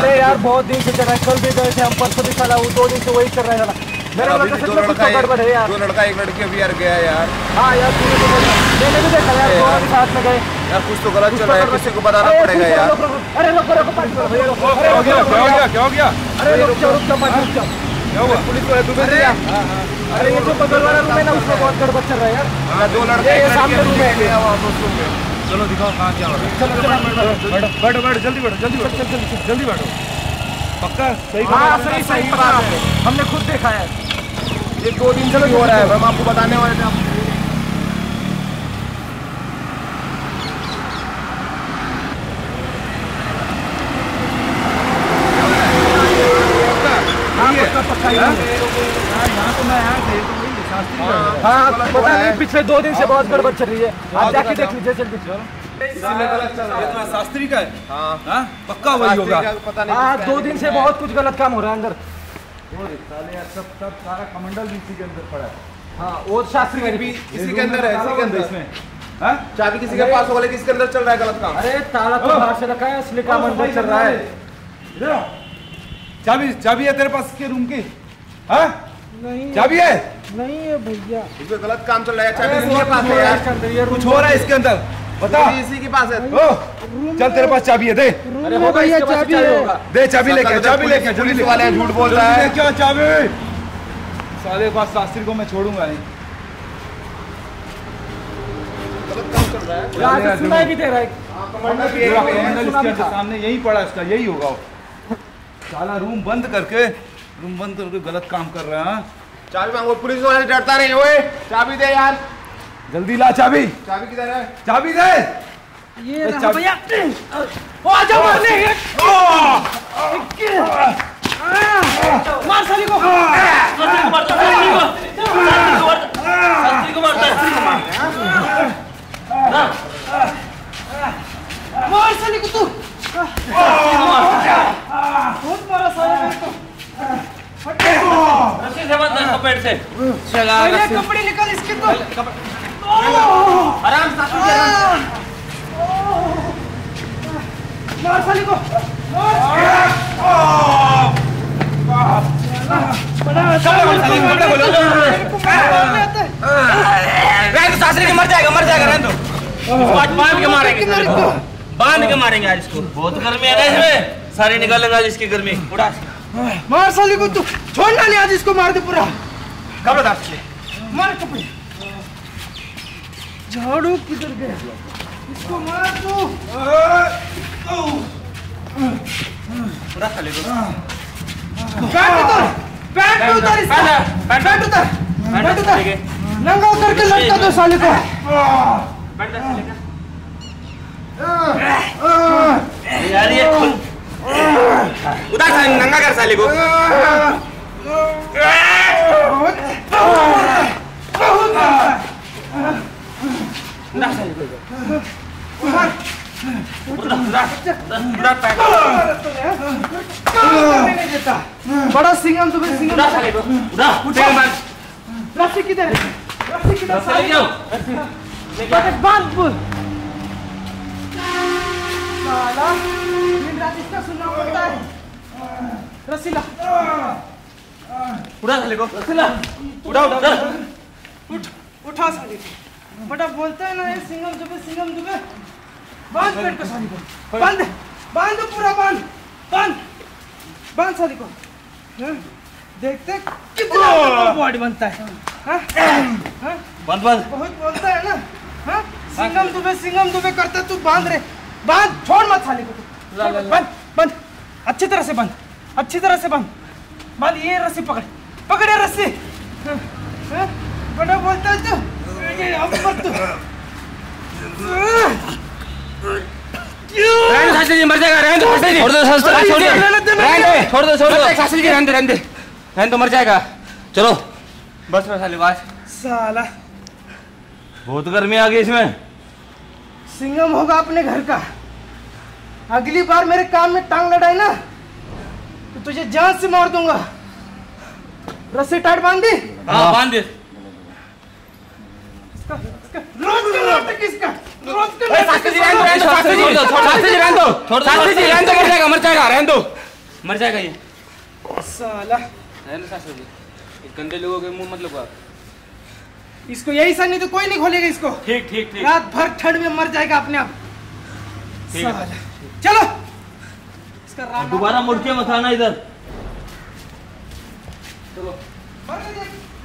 अरे यार बहुत दिन से चल रहा है, कल भी गए थे हम, परसों भी साला, वो 2 दिन से वही कर रहा है साला। मेरा मतलब कुछ गड़बड़ है यार। 2 लड़का 1 लड़की अभी यार गया यार। हाँ यार मैंने भी देखा यार, दोनों के साथ में गए यार। कुछ तो गलत चल रहा है, किसी को बताना पड़ेगा यार। अरे रुको रुको क्या हो गया? अरे रुक जाओ क्या हुआ? पुलिस वाले दुबई से। अरे ये जो बगल वाला रूम है ना, उसमें बहुत गड़बड़ चल रहा है यार। 2 लड़के सामने रूम है। चलो दिखाओ कहाँ क्या हो रहा है। बैठो जल्दी बैठो। पक्का सही? हाँ सही पता है, हमने खुद देखा है। ये 2 दिन से हो रहा है, हम आपको बताने वाले थे। हाँ पता नहीं, पिछले 2 दिन से बहुत गड़बड़ चल रही है, आप जाके देख लीजिए जल्दी। शास्त्री का है? हाँ पक्का वही होगा। हाँ 2 दिन से बहुत कुछ गलत काम हो रहा है अंदर। सब सारा कमंडल भी इसी के अंदर पड़ा है। हाँ वो शास्त्री भी इसी के अंदर है, इसी के अंदर इसमें। चाबी किसी के पास होगा, किसके अंदर चल रहा है गलत काम? अरे ताला तो बाहर से रखा है, असली काम अंदर चल रहा है। चाबी है तेरे पास के रूम की? हाँ नहीं चाबी है? नहीं है भैया, इसमें गलत काम चल रहा है। चाबी किसी के पास है यार? कुछ हो रहा है इसके अंदर, बता। इसी के पास है। चल तेरे पास चाबी है, दे। अरे हो भैया चाबी है, दे चाबी लेके जल्दी वाले हैं, झूठ बोल रहा है। क्या चाबी? साले पास शास्त्री को मैं छोड़ूंगा नहीं। गलत काम चल रहा है, सुनाई भी दे रहा है। कमंडल इसके सामने यही पड़ा, इसका यही होगा। साला रूम बंद करके गलत काम कर रहा है। चाबी मांगो, पुलिस वाले से डरता नहीं। ओए चाबी दे यार, जल्दी ला चाबी। चाबी किधर है? चाबी दे। ये भैया आ जाओ मारने। मार साली को, मार साली को, तू बहुत मारा साली को। रस्सी से मत ना, कपड़े से चला, कपड़े निकाल इसके तो। आराम से मार साली को, शास्त्री के मर जाएगा रहने दो। बांध के मारेंगे, बांध के मारेंगे आज इसको। बहुत गर्मी है ना इसमें, सारे निकालेंगे आज इसकी गर्मी। उड़ा मार साली को, तू छोड़ना नहीं, आज इसको मार दे पूरा। कब दास मार कपड़े। झाड़ू किधर गया? इसको मार तू। पूरा साले को पैंट उतार इसका, पैंट उतार, नंगा करके लटका दो साले को। यार ये उतार साले, नंगा कर साले को। बड़ा सिंगम तुम्हें, सिंगम रस्सी किधर है? बांध बोल साला, दिन रात इसका सुनना पड़ता है। रस्सी ला, उड़ा साले को, उठा साली को। बड़ा बोलता है ना ये सिंगम दुबे। बांध पेट को साली को, बांध पूरा, बांध साली को। देखते कितना बॉडी बनता है। बंद बहुत बोलता है ना। सिंगम दुबे करता, तू बांध रे, बांध, छोड़ मत साली को। बंद अच्छी तरह से बांध। ये रस्सी पकड़ ये रस्सी। बड़ा बोलता है तू, मर जाएगा, छोड़ दो, मर जाएगा। चलो बस साले बात। साला बहुत गर्मी आ गई इसमें। सिंगम होगा अपने घर का, अगली बार मेरे कान में टांग लड़ाई ना तो तुझे जान से मार दूंगा। रस्सी टाइट बांध दी? हाँ बांध दे। मर जाएगा, रहने दो। मर जाएगा ये। साला रहने सासू जी, ये गंदे लोगों के मुंह मत लगवा। इसको यही सा, नहीं तो कोई नहीं खोलेगा इसको। ठीक ठीक ठीक। रात भर ठंड में मर जाएगा अपने आप। ठीक है। साला चलो इसका राम दोबारा मुड़ के मत आना इधर। मर गया।